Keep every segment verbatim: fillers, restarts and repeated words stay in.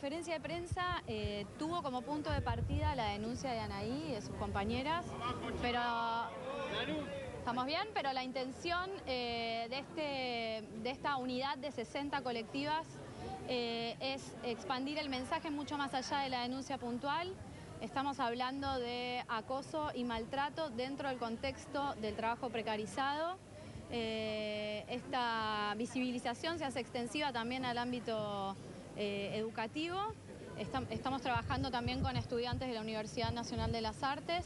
conferencia de prensa eh, tuvo como punto de partida la denuncia de Anaí y de sus compañeras, pero estamos bien, pero la intención eh, de, este, de esta unidad de sesenta colectivas eh, es expandir el mensaje mucho más allá de la denuncia puntual. Estamos hablando de acoso y maltrato dentro del contexto del trabajo precarizado. Eh, esta visibilización se hace extensiva también al ámbito eh, educativo. Estam- estamos trabajando también con estudiantes de la Universidad Nacional de las Artes.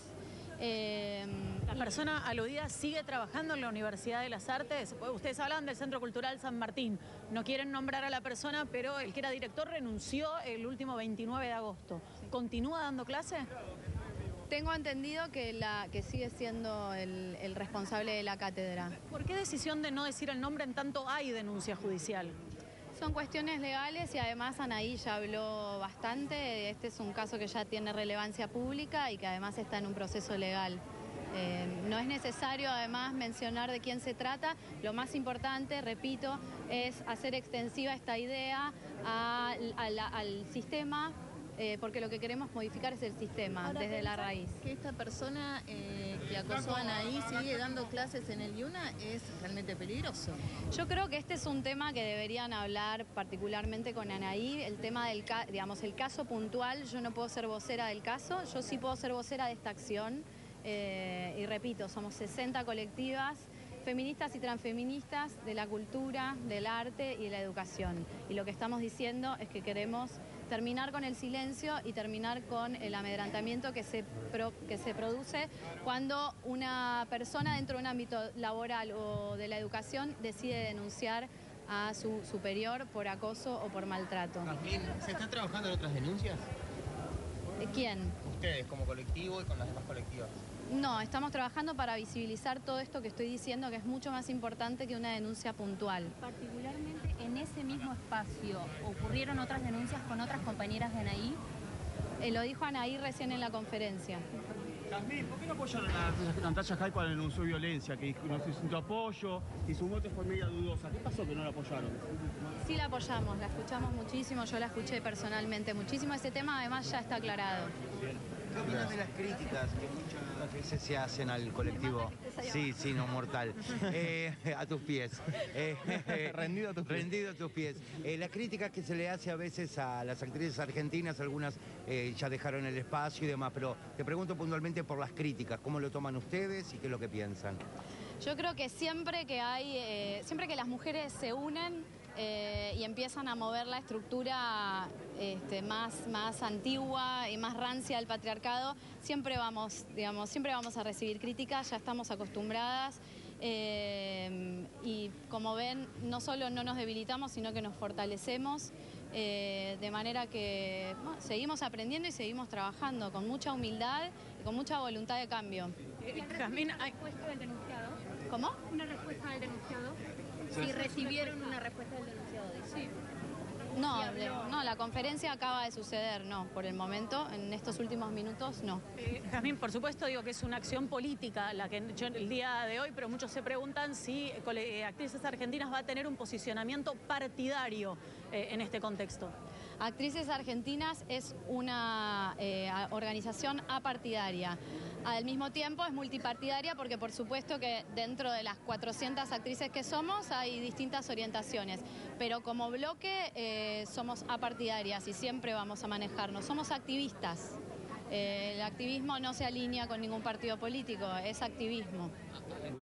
Eh, La persona aludida sigue trabajando en la Universidad de las Artes. Ustedes hablan del Centro Cultural San Martín. No quieren nombrar a la persona, pero el que era director renunció el último veintinueve de agosto. ¿Continúa dando clase? Tengo entendido que, la, que sigue siendo el, el responsable de la cátedra. ¿Por qué decisión de no decir el nombre en tanto hay denuncia judicial? Son cuestiones legales y además Anaí ya habló bastante. Este es un caso que ya tiene relevancia pública y que además está en un proceso legal. Eh, no es necesario además mencionar de quién se trata. Lo más importante, repito, es hacer extensiva esta idea a, a la, al sistema. Eh, porque lo que queremos modificar es el sistema. Ahora, desde la raíz. Que esta persona eh, que acosó a Anaí sigue dando clases en el IUNA es realmente peligroso. Yo creo que este es un tema que deberían hablar particularmente con Anaí, el tema del digamos, el caso puntual. Yo no puedo ser vocera del caso, yo sí puedo ser vocera de esta acción. Eh, y repito, somos sesenta colectivas feministas y transfeministas de la cultura, del arte y de la educación. Y lo que estamos diciendo es que queremos terminar con el silencio y terminar con el amedrantamiento que se, pro, que se produce cuando una persona dentro de un ámbito laboral o de la educación decide denunciar a su superior por acoso o por maltrato. Jazmín, ¿se están trabajando en otras denuncias? ¿Quién? Ustedes, como colectivo y con las demás colectivas. No, estamos trabajando para visibilizar todo esto que estoy diciendo, que es mucho más importante que una denuncia puntual. Particularmente en ese mismo espacio, ¿ocurrieron otras denuncias con otras compañeras de Anaí? Eh, lo dijo Anaí recién en la conferencia. Jazmín, ¿por qué no apoyaron a Natalia Jay cuando denunció violencia? Que no se sintió apoyo y su voto fue media dudosa. ¿Qué pasó que no la apoyaron? Sí la apoyamos, la escuchamos muchísimo, yo la escuché personalmente muchísimo. Ese tema además ya está aclarado. ¿Qué opinas de las críticas que muchas veces se hacen al colectivo? Sí, sí, no mortal. Eh, a tus pies. Eh, rendido a tus pies. Rendido a tus pies. Eh, las críticas que se le hace a veces a las actrices argentinas, algunas eh, ya dejaron el espacio y demás, pero te pregunto puntualmente por las críticas, ¿cómo lo toman ustedes y qué es lo que piensan? Yo creo que siempre que hay, eh, siempre que las mujeres se unen, Eh, y empiezan a mover la estructura este, más, más antigua y más rancia del patriarcado, siempre vamos, digamos, siempre vamos a recibir críticas, ya estamos acostumbradas. Eh, y como ven, no solo no nos debilitamos, sino que nos fortalecemos, eh, de manera que bueno, seguimos aprendiendo y seguimos trabajando con mucha humildad y con mucha voluntad de cambio. Eh, Jazmín, ¿hay respuesta del denunciado? ¿Cómo? ¿Una respuesta del denunciado? Si recibieron una respuesta del denunciado, sí. No, de, no, la conferencia acaba de suceder, no, por el momento, en estos últimos minutos, no. Eh, Jazmín, por supuesto, digo que es una acción política la que han hecho el día de hoy, pero muchos se preguntan si eh, Actrices Argentinas va a tener un posicionamiento partidario eh, en este contexto. Actrices Argentinas es una eh, organización apartidaria. Al mismo tiempo es multipartidaria porque por supuesto que dentro de las cuatrocientas actrices que somos hay distintas orientaciones, pero como bloque eh, somos apartidarias y siempre vamos a manejarnos. Somos activistas. Eh, el activismo no se alinea con ningún partido político, es activismo.